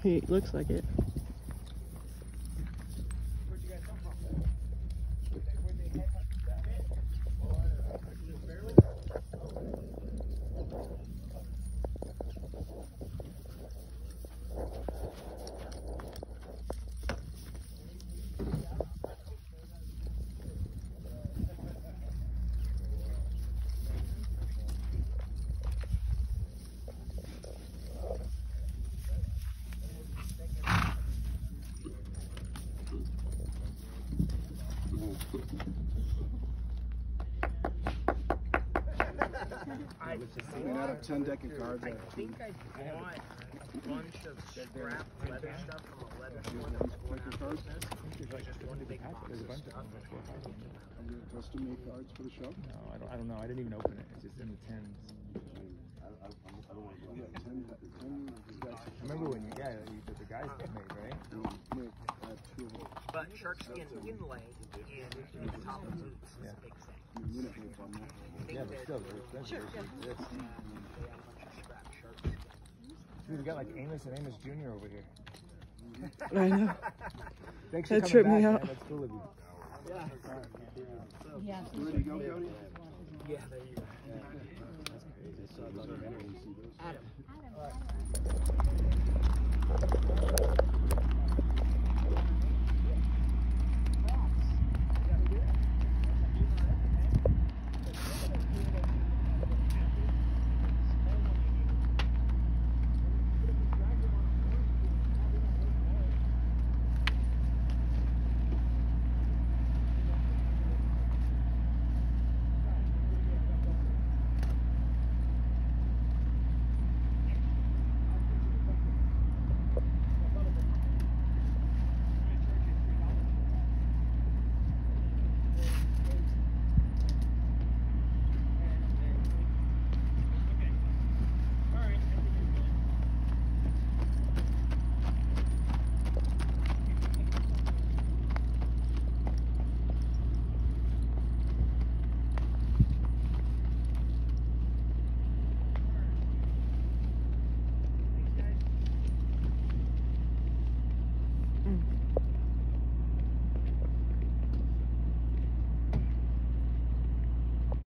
He looks like it. Out of 10 deck of cards, I think I bought a bunch of scrap leather stuff from a leather store that was going out of business. Just one big box of stuff. Custom made cards for the show? No, I don't know. I didn't even open it. It's just in the tins. I remember when the guys get made, right? But shark skin inlay in the top of the boots is a big thing. Yeah, but still, they're expensive. They have a bunch of scrap shark skin. Dude, we got like Amos and Amos Jr. over here. I know. Thanks for That coming tripped back, me out. man. That's cool of you. Yeah. You ready to go, Cody? Yeah, there you go. That's crazy. Adam.